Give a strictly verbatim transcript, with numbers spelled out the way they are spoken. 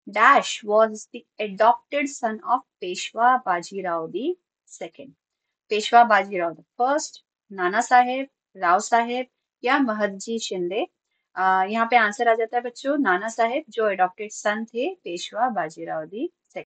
Dash was the adopted son of Peshwa Bajirao the second. Peshwa Bajirao the first, Nana Saheb, Rao साहेब या महदजी शिंदे। अ, यहाँ पे answer आ जाता है बच्चों नाना साहेब जो अडॉप्टेड सन थे पेशवा बाजीराव दी